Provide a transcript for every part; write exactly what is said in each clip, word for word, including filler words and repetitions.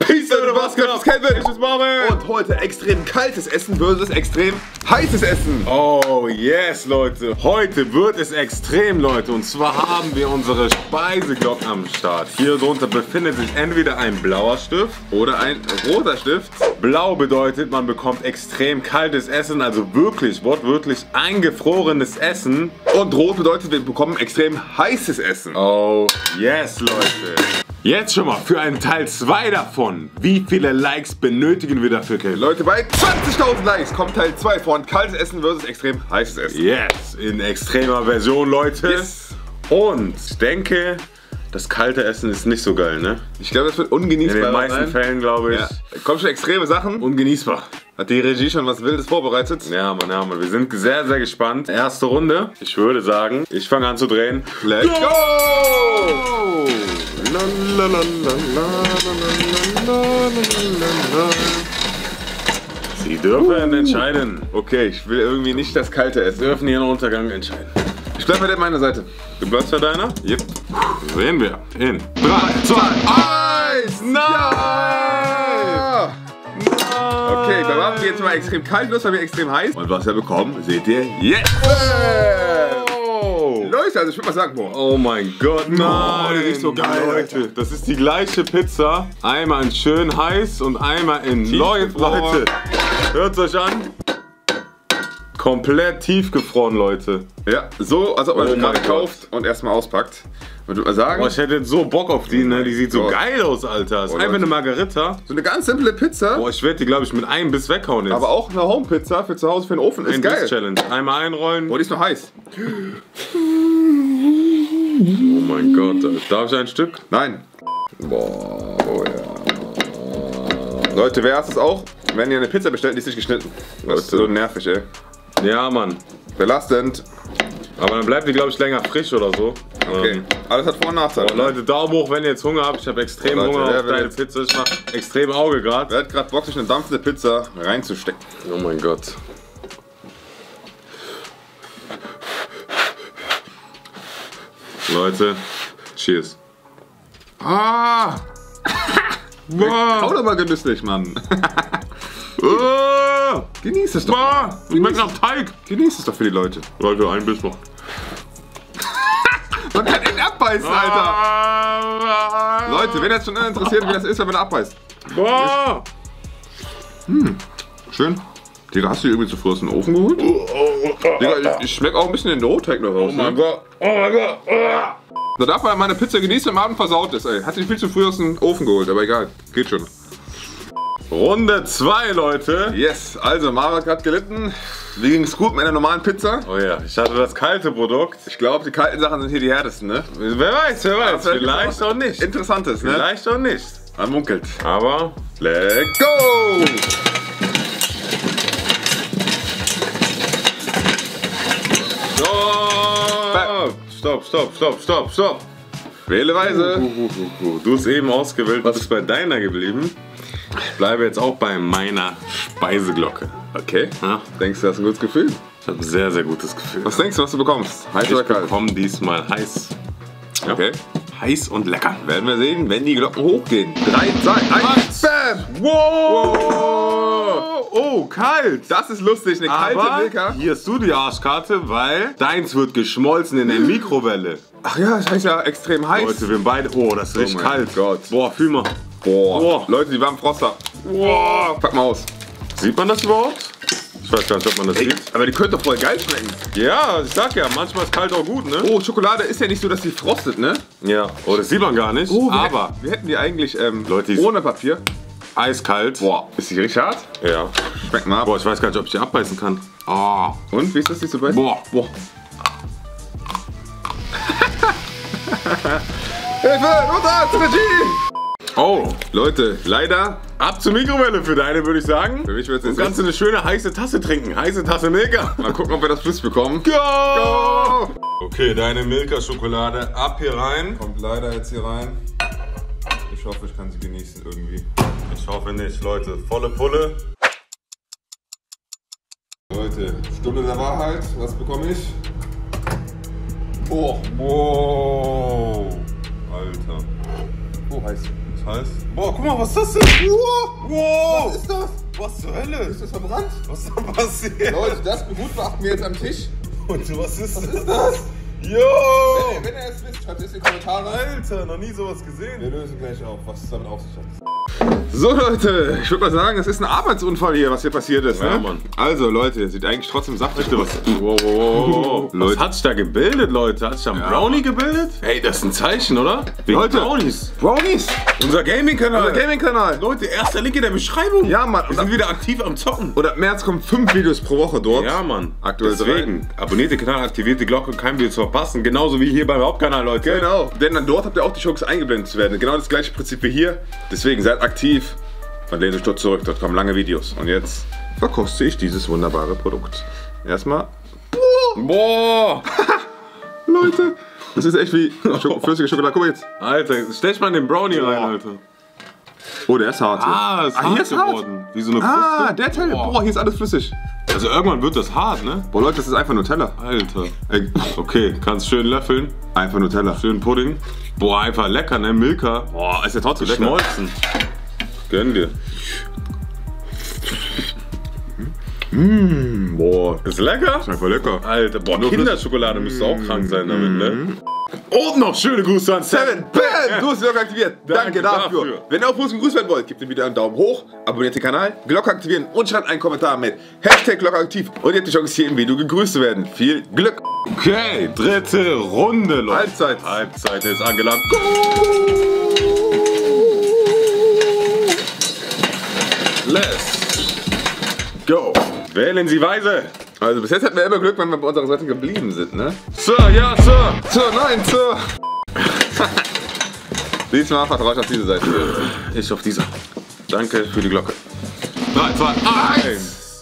Peace, Leute, was geht ab? Kevin, ich bin's Marvin. Und heute extrem kaltes Essen versus extrem heißes Essen. Oh yes, Leute. Heute wird es extrem, Leute. Und zwar haben wir unsere Speiseglocken am Start. Hier drunter befindet sich entweder ein blauer Stift Oder ein roter Stift. Blau bedeutet, man bekommt extrem kaltes Essen, also wirklich, wortwörtlich eingefrorenes Essen. Und rot bedeutet, wir bekommen extrem heißes Essen. Oh yes, Leute. Jetzt schon mal für einen Teil zwei davon. Wie viele Likes benötigen wir dafür, Kevin? Leute, bei zwanzigtausend Likes kommt Teil zwei von kaltes Essen versus extrem heißes Essen. Yes, in extremer Version, Leute. Yes. Und ich denke, das kalte Essen ist nicht so geil, ne? Ich glaube, das wird ungenießbar. In den meisten sein. Fällen, glaube ich. Ja. Kommen schon extreme Sachen. Ungenießbar. Hat die Regie schon was Wildes vorbereitet? Ja, Mann, ja, Mann. Wir sind sehr, sehr gespannt. Erste Runde. Ich würde sagen, ich fange an zu drehen. Let's go! Sie dürfen entscheiden. Okay, ich will irgendwie nicht das kalte Sie Essen. dürfen ihren Untergang entscheiden. Ich bleib bei meiner Seite. Du bleibst bei deiner? Yep. Sehen wir. In drei, zwei, eins! Nein! Okay, bei Waffen jetzt mal extrem kalt, los, haben wir extrem heiß. Und was wir bekommen, seht ihr jetzt. Oh. Leute, also ich würde mal sagen, boah. Oh mein Gott, nein, die riecht so geil, Leute. Das ist die gleiche Pizza. Einmal in schön heiß und einmal in Leute. Tiefgefroren. Leute, hört's euch an. Komplett tiefgefroren, Leute. Ja, so, als ob man Oh sie gerade mein kauft und erstmal auspackt. Ich würde mal sagen, Boah, ich hätte jetzt so Bock auf die, ne? Die sieht so Boah. geil aus, Alter. Ist Boah, einfach Leute. eine Margarita. so eine ganz simple Pizza, Boah, ich werde die, glaube ich, mit einem Biss weghauen jetzt. aber auch eine Home-Pizza für zu Hause, für den Ofen, ist Ein geil. Biss-Challenge. Einmal einrollen. Boah, die ist noch heiß. Oh mein Gott, Alter. Darf ich ein Stück? Nein. Boah, oh ja. Leute, wer hasst es auch? Wenn ihr eine Pizza bestellt, die ist nicht geschnitten. Das ist so nervig, ey. Ja, Mann. Belastend. Aber dann bleibt die, glaube ich, länger frisch oder so. Okay. Ähm, Alles hat Vor- und Nachteile. Boah, Leute, Daumen hoch, wenn ihr jetzt Hunger habt. Ich habe extrem Leute, Hunger wer auf will deine jetzt- Pizza. Ich mach extrem Auge gerade. Wer hat gerade Bock, sich eine dampfende Pizza reinzustecken? Oh mein Gott. Leute, cheers. Ah! Boah. Hau doch mal genüsslich, Mann. Oh. Genieß es doch. Boah. Schmeckt nach Teig. Genieß es doch für die Leute. Leute, ein Biss noch. Man kann ihn abbeißen, Alter. Ah. Leute, wenn jetzt schon interessiert, wie das ist, wenn man abbeißt. Boah. Schön. Digga, hast du die irgendwie zuvor aus dem Ofen geholt? Digga, ich, ich schmeck auch ein bisschen den Brotteig noch raus. Oh mein Ne? Gott. Oh mein Gott. Ah. Da darf man meine Pizza genießen, wenn am Abend versaut ist, ey. Hat sich viel zu früh aus dem Ofen geholt, aber egal. Geht schon. Runde zwei, Leute. Yes, also Mara hat gerade gelitten. Wie ging's gut mit einer normalen Pizza? Oh ja, ich hatte das kalte Produkt. Ich glaube, die kalten Sachen sind hier die härtesten, ne? Wer weiß, wer weiß. vielleicht Vielleicht gibt's auch nicht. Interessantes, ne? Vielleicht auch nicht. Man munkelt. Aber Let's go! Stopp, stopp, stopp, stopp, stopp. Wähle weise. Du hast eben ausgewählt, was ist bei deiner geblieben? Ich bleibe jetzt auch bei meiner Speiseglocke. Okay. Ja? Denkst du, das ist ein gutes Gefühl? Ich habe ein sehr, sehr gutes Gefühl. Was denkst du, was du bekommst? Heiß Ich oder kalt? bekomme diesmal heiß. Ja? Okay. Heiß und lecker. Werden wir sehen, wenn die Glocken hochgehen. drei, zwei, eins, bam! Wow! Oh, kalt! Das ist lustig, eine kalte Aber Milka. hier hast du die Arschkarte, weil deins wird geschmolzen in der Mikrowelle. Ach ja, das heißt ja extrem heiß. Leute, wir haben beide... Oh, das ist richtig mein kalt. Gott. Boah, fühl mal. Boah. Boah. Leute, die warmen Froster. Boah. Pack mal aus. Sieht man das überhaupt? Ich weiß gar nicht, ob man das Ey, sieht. aber die könnte doch voll geil schmecken. Ja, ich sag ja, manchmal ist kalt auch gut, ne? Oh, Schokolade ist ja nicht so, dass die frostet, ne? Ja, oh, das sieht man gar nicht. Oh, wir aber Hätten, wir hätten die eigentlich ähm, Leute, die- ohne Papier. eiskalt. Boah, ist die richtig hart? Ja. Schmeckt mal ab. Boah, ich weiß gar nicht, ob ich die abbeißen kann. Ah. Und, wie ist das nicht so bei? Boah. Boah. Hilfe, runter, zur Regie! Oh. Leute, leider, Ab zur Mikrowelle für deine, würde ich sagen. für mich wird es Du jetzt kannst eine schöne heiße Tasse trinken. Heiße Tasse Milka. mal gucken, ob wir das Fluss bekommen. Go! Go! Okay, deine Milka-Schokolade ab hier rein. Kommt leider jetzt hier rein. Ich hoffe, ich kann sie genießen irgendwie. Ich hoffe nicht, Leute. Volle Pulle. Leute, Stunde der Wahrheit. Was bekomme ich? Oh, Wow. Alter. oh heiß. Ist Heiß. Boah, guck mal, was ist das denn? Wow, wow. Was ist das? Was zur Hölle? Ist das verbrannt? Was ist da passiert? Leute, das begutachten wir jetzt am Tisch. Und was ist, Was ist das? Yo! Wenn, wenn ihr es wisst, schreibt es in die Kommentare. Alter, noch nie sowas gesehen. Wir lösen gleich auf, was es damit auf sich hat. So Leute, ich würde mal sagen, es ist ein Arbeitsunfall hier, was hier passiert ist. Ja, Ne? Mann. Also Leute, sieht eigentlich trotzdem saftig aus. Wow, wow, wow, wow. Leute. Was hat sich da gebildet, Leute? Hat sich da ein Ja. Brownie gebildet? Ey, das ist ein Zeichen, oder? Wegen Leute. Brownies. Brownies, Unser Gaming-Kanal. unser Gaming-Kanal. Leute, erster Link in der Beschreibung. Ja, Mann. Wir sind wieder aktiv am Zocken. Und ab März kommen fünf Videos pro Woche dort. Ja, Mann. Aktuell Deswegen, abonniert den Kanal, aktiviert die Glocke, kein Video zu verpassen. Genauso wie hier beim Hauptkanal, Leute. Genau, denn dann dort habt ihr auch die Chance eingeblendet zu werden. Genau das gleiche Prinzip wie hier. Deswegen seid aktiv und lehnt euch dort zurück. Dort kommen lange Videos. Und jetzt verkoste ich dieses wunderbare Produkt. Erstmal. Boah. Leute, das ist echt wie Schok flüssige Schokolade. Guck mal jetzt. Alter, stech mal in den Brownie rein, Alter. Oh, der ist hart. Hier. Ah, ist Ah, hier hart ist hart. geworden. Wie so eine Ah, Kruste. der Teil. Boah. Boah, hier ist alles flüssig. Also irgendwann wird das hart, ne? Boah, Leute, das ist einfach Nutella. Alter. Ey, Okay, kannst schön löffeln. einfach Nutella. Schön Pudding. Boah, einfach lecker, ne? Milka. Boah, ist ja trotzdem lecker. Geschmolzen. Gönn dir. Mmh, boah, Ist lecker? ist einfach lecker. Alter, boah, Kinderschokolade müsste auch krank sein damit, ne? Und noch schöne Grüße an Seven. Bam! Du hast die Glocke aktiviert. Danke, Danke dafür. dafür. Wenn ihr auch Fuß gegrüßt werden wollt, gebt dem Video einen Daumen hoch, abonniert den Kanal, Glocke aktivieren und schreibt einen Kommentar mit Hashtag Glocke aktiv. Und ihr habt die Chance, hier im Video gegrüßt zu werden. Viel Glück! Okay, dritte Runde, Leute. Halbzeit. Halbzeit ist angelangt. Let's go. Wählen Sie weise. Also bis jetzt hatten wir immer Glück, wenn wir bei unserer Seite geblieben sind, ne? Sir, ja, Sir. So, nein, so. Diesmal vertraue ich auf diese Seite. Ich auf dieser. Danke für die Glocke. drei, zwei, eins.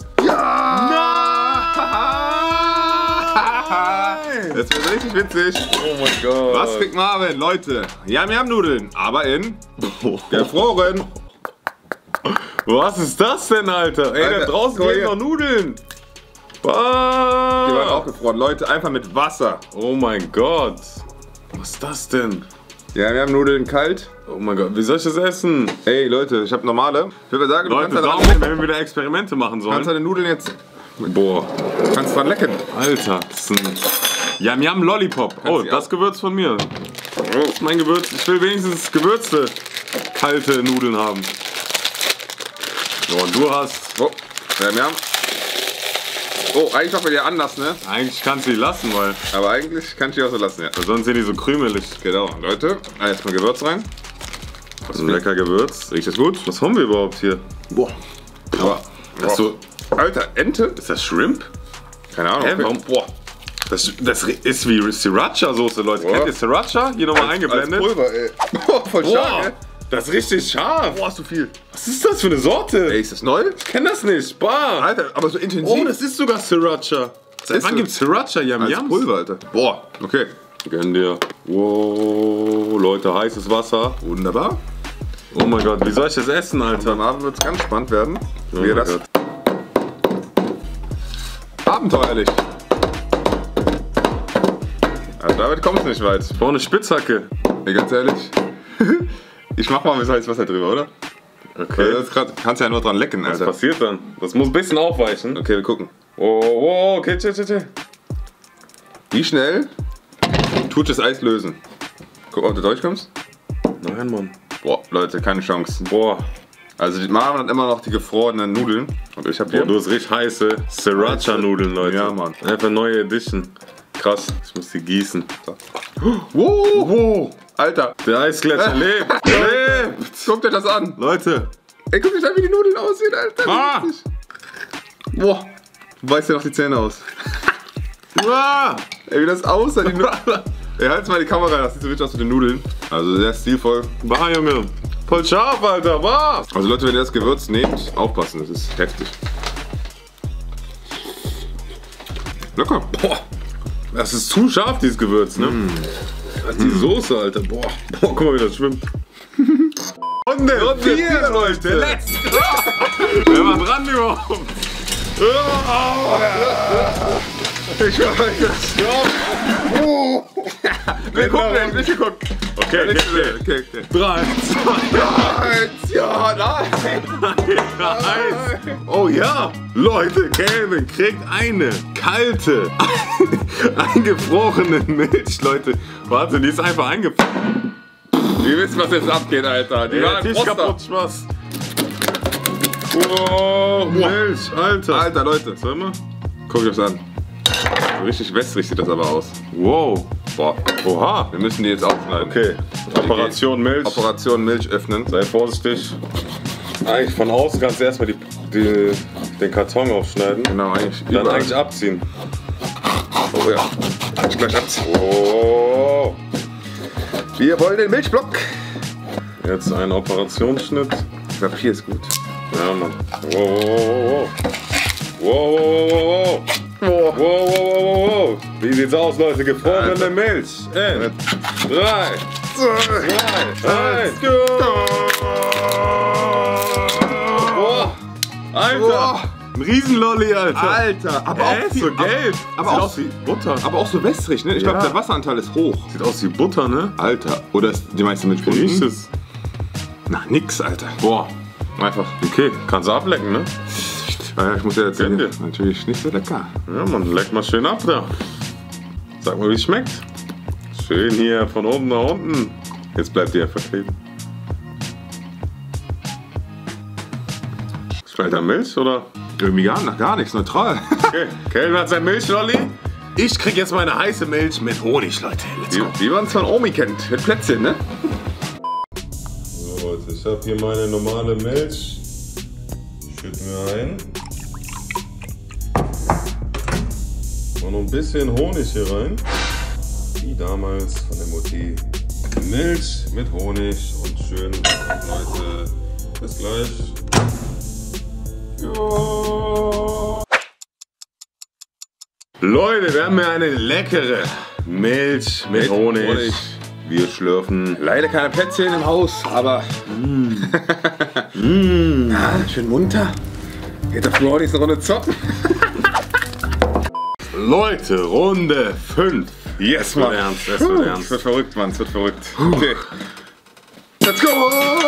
Nein! Das wird richtig witzig. Oh mein Gott. Was kriegt Marvin, Leute? Yam-Yam-Nudeln, aber in gefroren. Was ist das denn, Alter? Ey, Alter, da draußen guck mal gehen hier. noch Nudeln. Die waren auch Was? gefroren. Leute, einfach mit Wasser. Oh mein Gott. Was ist das denn? Yam-Yam-Nudeln kalt. Oh mein Gott, wie soll ich das essen? Ey, Leute, ich habe normale. Ich würde sagen, du Leute, kannst da Daumen, dran wenn wir wieder Experimente machen kannst sollen. deine Nudeln jetzt. Boah, Kannst dran lecken. Alter, das ist ein Yam Yam Lollipop. Oh, sie das auch- Gewürz von mir. Das ist mein Gewürz. Ich will wenigstens gewürzte, kalte Nudeln haben. So, und du hast... Oh, Yam-Yam. Oh, eigentlich machen wir die anders, ne? Eigentlich kannst du die lassen, weil Aber eigentlich kann ich die auch so lassen, ja. weil sonst sind die so krümelig. Genau, Leute. Erstmal Gewürz rein. Was für ein lecker Gewürz. Riecht das gut? Was haben wir überhaupt hier? Boah. Aber, Achso, Alter, Ente? ist das Shrimp? Keine Ahnung. Hä, warum? Boah. Das, das ist wie Sriracha-Soße, Leute. Boah. Kennt ihr Sriracha? Hier nochmal Als eingeblendet. Pulver, ey. Boah, voll stark, Boah, ey. das ist richtig scharf. Boah, hast du viel. Was ist das für eine Sorte? Ey, ist das neu? Ich kenn das nicht. Bah. Alter, aber so intensiv. Oh, das ist sogar Sriracha. Seit Ist wann so. gibt's Sriracha Yam als Yams? Pulver, Alter. Boah, okay. Gönn dir. Wow, Leute, heißes Wasser. Wunderbar. Oh mein Gott, wie soll ich das essen, Am Alter? Abend wird es ganz spannend werden. Oh wie mein das Gott. abenteuerlich. Also damit kommt es nicht weit. Ich brauche eine Spitzhacke. Ey, ganz ehrlich. Ich mach mal mit heißes Wasser drüber, oder? Okay. Das grad, kannst ja nur dran lecken, Was Alter. passiert dann? Das muss ein bisschen aufweichen. Okay, wir gucken. Oh, oh, okay, chill, chill, chill. Wie schnell tut das Eis lösen? Guck, ob du durchkommst. Nein, Mann. Boah, Leute, keine Chance. Boah. Also die Marvin hat immer noch die gefrorenen Nudeln. Und ich habe Boah, hier... du hast richtig heiße Sriracha-Nudeln, Leute. Ja, Mann. Einfach neue Edition. Krass. Ich muss die gießen. Wow, wow. Alter, Der Eisgletscher lebt. Lebt. guckt euch das an. Leute. Ey, guckt euch an, wie die Nudeln aussehen, Alter. Ah. Richtig. Boah, du beißt dir noch die Zähne aus. Ah. Ey, wie das aussah, die Nudeln. Ey, halt's mal die Kamera, das sieht so richtig aus mit den Nudeln. Also sehr stilvoll. Bah, Junge. Voll scharf, Alter. Bah. Also Leute, wenn ihr das Gewürz nehmt, aufpassen, das ist heftig. Lecker. Boah. Das ist zu scharf, dieses Gewürz, ne? Mm. Die Soße, Alter. Boah. Boah, guck mal, wie das schwimmt. Runde, Runde vier, vier, Leute. Leute. Let's go. Wer war dran überhaupt? Ich war Stopp! Oh! Wir gucken nicht, nicht geguckt. Okay, okay, okay. okay, okay. Drei, zwei, Eins, ja, nein! eins. Oh ja, Leute, Calvin kriegt eine kalte, eingefrorene Milch, Leute. Warte, die ist einfach eingefroren. Wir wissen, was jetzt abgeht, Alter. Die Der war Tisch kaputt, Spaß. Oh, Milch, Alter. Alter, Leute, Sag mal. guck ich das an. So richtig wässrig sieht das aber aus. Wow. Boah. Oha. Wir müssen die jetzt aufschneiden. Okay. Operation Milch. Operation Milch öffnen. Sei vorsichtig. Eigentlich von außen kannst du erstmal die, die, den Karton aufschneiden. Genau, eigentlich. Dann überall. eigentlich abziehen. Oh ja. Ich gleich abziehen. Oh. Wir wollen den Milchblock. Jetzt ein Operationsschnitt. Ich glaube, hier ist gut. Ja, Mann. Wow, wow, wow, wow. Wow, wow, wow, wow. Wow, wow, wow, wow, wow. Wie sieht's aus, Leute? Gefrorene Alter. Milch. In drei, zwei, eins, go! Boah. Alter. Boah. Ein Riesenlolli, Alter. Alter, aber Äh, auch so gelb. aber Sieht auch- aus wie Butter. Aber auch so wässrig, ne? Ich glaube, Ja. der Wasseranteil ist hoch. Sieht aus wie Butter, ne? Alter. Oder ist die meiste Milch Wie riecht unten? es? Na, nix, Alter. Boah. Einfach. Okay, kannst du ablecken, ne? Ja, ich muss ja jetzt Gönn dir. natürlich nicht so lecker. Ja, man, leck mal schön ab da. Sag mal, wie es schmeckt. Schön hier von oben nach unten. Jetzt bleibt die ja verkleben. Schmeckt da Milch, oder? Irgendwie gar, nach gar nichts, neutral. Okay, Calvin hat sein Milchlolli. Ich krieg jetzt meine heiße Milch mit Honig, Leute. Let's Die, go. die man von Omi kennt. Mit Plätzchen, ne? So, Leute, ich habe hier meine normale Milch. Ich schütte mir ein. Und noch ein bisschen Honig hier rein. Wie damals von der Mutti. Milch mit Honig und schön. Leute, bis gleich. Jo. Leute, wir haben hier eine leckere Milch mit, Mit Honig. Honig. Wir schlürfen. Leider keine Plätzchen im Haus, aber. Mmh. Ja, schön munter. Geht der Flo nicht eine Runde zocken? Leute, Runde fünf. Yes, Es wird ernst, es wird Es ernst. wird verrückt, Mann, es wird verrückt. Okay. Let's go!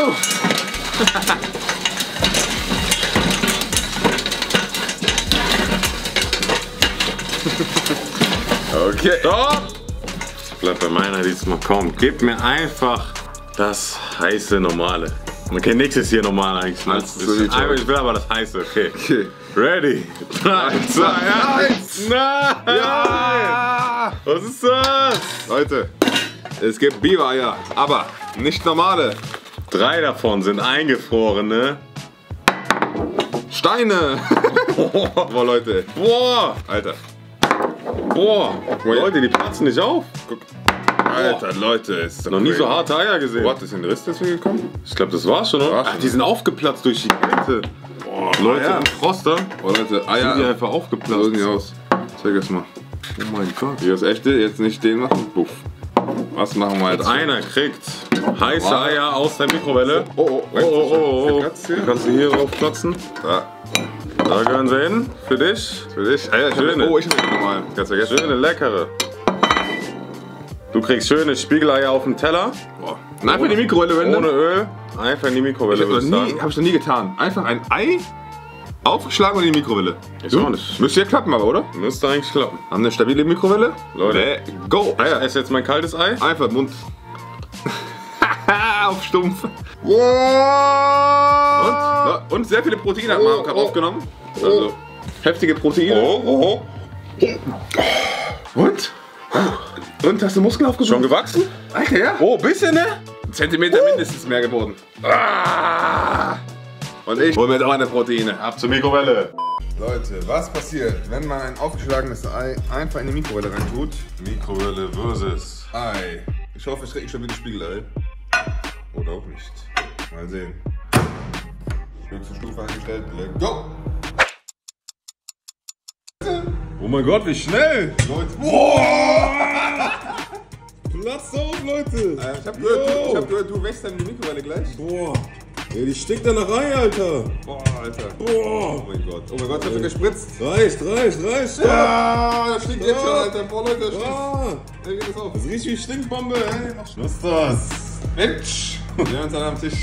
Okay. Stopp! Bleib bei meiner diesmal. Komm, gib mir einfach das heiße Normale. Okay, nächstes hier normal eigentlich. Ne? Das ist so wie Aber ich will aber das heiße, okay. Okay. Ready? drei, zwei, eins. Nein! Ja! Was ist das? Leute, es gibt Biber-Eier, aber nicht normale. Drei davon sind eingefrorene. Steine! Boah, Leute. Boah! Alter. Boah! Leute, die platzen nicht auf. Guck. Alter, Leute. Ist doch Noch nie crazy. so harte Eier gesehen. Wo hat das in den Riss deswegen gekommen? Ich glaube, das war's schon, oder? War's Ach, schon. die sind aufgeplatzt durch die Kälte. Boah, Leute, Eier. im Froster Oh, Leute, sind die Eier. einfach aufgeplatzt. Irgendwie aus. Zeig es mal. Oh mein Gott. Hier das echte, jetzt nicht den machen. Puff. Was machen wir jetzt? Einer kriegt heiße Wow. Eier aus der Mikrowelle. Oh, oh, Oh, oh, oh, oh. Platz hier? Kannst du hier drauf platzen? Da. Da gehören sie hin. Für dich. Für dich. Alter, ich Schöne. hab, oh, ich hab den nochmal. Ganz vergessen. Schöne, leckere. Du kriegst schöne Spiegeleier auf dem Teller. Boah. Einfach in die Mikrowelle wenden. Ohne Öl. Einfach in die Ich Mikrowelle, hab, noch würde ich nie, sagen. hab ich noch nie getan. Einfach ein Ei aufgeschlagen und in die Mikrowelle. Ich auch nicht. Müsste ja klappen, aber, oder? Müsste eigentlich klappen. Haben eine stabile Mikrowelle? Leute. Let go! Ich esse jetzt mein kaltes Ei. Einfach Mund. Auf stumpf. Und? Na, und sehr viele Proteine hat Marco gerade oh. aufgenommen. Also heftige Proteine. Oh, oh, Und? Und hast du Muskeln Schon aufgebaut? gewachsen? Alter, ja. Oh, bisschen, ne? Zentimeter mindestens mehr geworden. Ah. Und ich hol mir jetzt auch eine Proteine. Ab zur Mikrowelle. Leute, was passiert, wenn man ein aufgeschlagenes Ei einfach in die Mikrowelle reintut? Mikrowelle versus. Ei. Ich hoffe, es kriegt schon wieder Spiegelei. Oder auch nicht. Mal sehen. Höchste Stufe eingestellt. Let go! Oh mein Gott, wie schnell! Leute. Boah! Platzt auf, Leute! Äh, ich hab gehört, du, ich hab gehört, du wächst dann in die Mikrowelle gleich. Boah. Ey, die stinkt da nach Ei, Alter. Boah, Alter. Boah. Oh mein Gott. Oh mein Gott, das hat gespritzt. Reicht, reicht, reicht. Stopp. Ja, das stinkt jetzt Ja. schon, Alter. Boah, Leute, das stinkt. Ah, Ey, geht das auf. das riecht wie Stinkbombe, ey. Was ist das? Mensch. Wir haben uns am Tisch.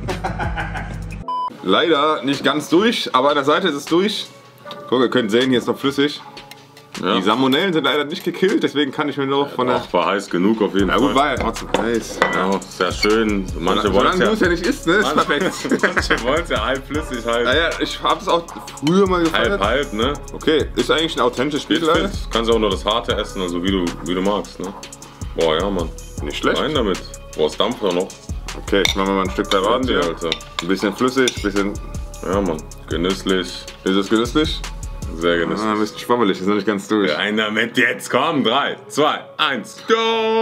Leider nicht ganz durch, aber an der Seite ist es durch. Guck, ihr könnt sehen, hier ist noch flüssig. Ja. Die Salmonellen sind leider nicht gekillt, deswegen kann ich mir noch von der... Ach, war heiß genug auf jeden Na Fall. gut, war ja trotzdem heiß. Ja, sehr schön. Manche wollen Solange du es ja, ja nicht isst, ne, ist perfekt. manche wollen es ja halb flüssig, halb, Naja, ich habe es auch früher mal gefeiert. halb, halb, ne? Okay, ist eigentlich ein authentisches Spiel, Fit, leider. fit. Kannst auch nur das Harte essen, also wie du, wie du magst, ne? Boah, ja, Mann. Nicht schlecht. Rein damit. Boah, es dampft doch noch. Okay, ich mache mal ein Stück da ran, Warte, hier. Alter. Ein bisschen flüssig, ein bisschen... Ja, Mann. Genüsslich. Ist es genüsslich? Sehr Ah, genüsslich. ein bisschen schwammelig, ist noch nicht ganz durch. Rein damit jetzt, komm. drei, zwei, eins, go!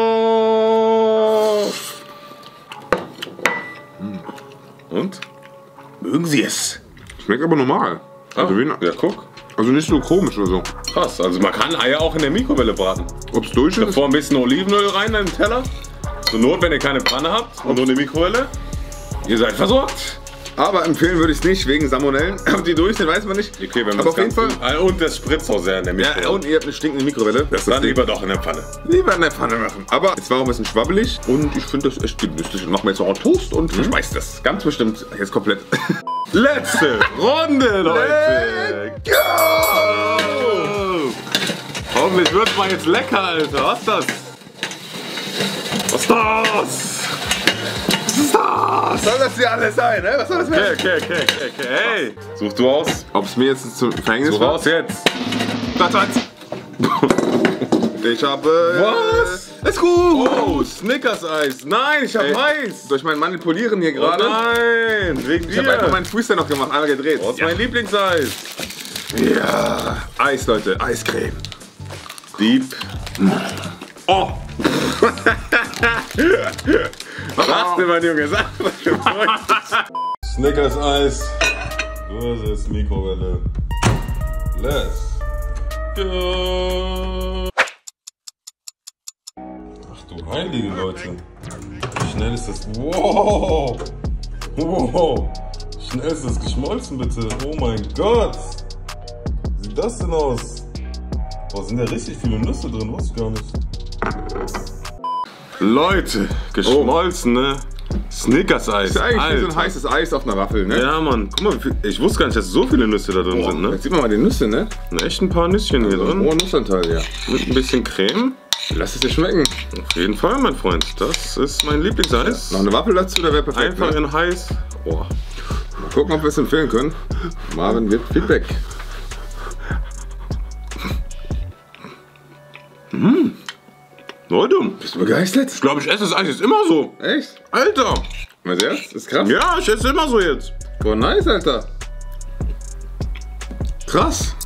Und? Mögen Sie es? Schmeckt aber normal. Also, Ah, wie, ja, guck. also nicht so komisch oder so. Krass, also man kann Eier auch in der Mikrowelle braten. Ob's durch ist? Davor ein bisschen Olivenöl rein in den Teller. Zur Not, wenn ihr keine Pfanne habt und nur eine Mikrowelle. Ihr seid versorgt. Aber empfehlen würde ich es nicht, wegen Salmonellen. Ob die durch sind, weiß man nicht. Okay, wenn aber auf jeden Fall. Ah, und das spritzt auch sehr in der Mikrowelle. Ja, und ihr habt eine stinkende Mikrowelle. das dann lieber doch in der Pfanne. lieber in der Pfanne machen. Aber es war auch ein bisschen schwabbelig und ich finde das echt genüsslich. Und machen wir jetzt noch einen Toast und verspeist das. Ganz bestimmt jetzt komplett. Letzte Runde, Leute. Let's go! Hoffentlich wird's mal jetzt lecker, Alter. Was ist das? Was ist das? Was ist das? Was soll das hier alles sein, ne? Was soll das Okay, werden? okay, okay, okay, okay. Hey, such du aus. Ob es mir jetzt zum Verhängnis Such war? aus jetzt. Das war's. Ich habe... Was? Ist gut! Oh, Snickers-Eis. Nein, ich hab Ey, Mais. Durch mein Manipulieren hier Oh gerade. nein, wegen Ich habe einfach dir. meinen Freestyle noch gemacht, einmal gedreht. Was ist mein Lieblingseis? Ja. Eis, Leute. Eiscreme. Deep. Oh! Sagte mein Junge, sagte mein Junge. Snickers Eis versus Mikrowelle. Let's go. Ach du heilige Leute. Wie schnell ist das? Wow! Wow! Wie schnell ist das geschmolzen, bitte? Oh mein Gott! Wie sieht das denn aus? Boah, sind da richtig viele Nüsse drin? Wusste ich gar nicht. Leute, geschmolzen, ne? Snickers-Eis. Ist ja eigentlich wie so ein Alter. heißes Eis auf einer Waffel, ne? Ja, Mann. Guck mal, wie viel- ich wusste gar nicht, dass so viele Nüsse da drin sind, ne? Jetzt sieht man mal die Nüsse, ne? Sind echt ein paar Nüsschen hier Ein drin. hoher Nussanteil, ja. Mit ein bisschen Creme. Lass es dir schmecken. Auf jeden Fall, mein Freund. Das ist mein Lieblingseis. Noch eine Waffel dazu, da wäre perfekt. Einfach ne? in heiß. Oh. Mal gucken, ob wir es empfehlen können. Marvin wird Feedback. Leute, Bist du begeistert? ich glaube, ich esse das Eis jetzt immer so. Echt? Alter. Was jetzt? Ist krass. Ja, ich esse immer so jetzt. Boah, nice, Alter. Krass.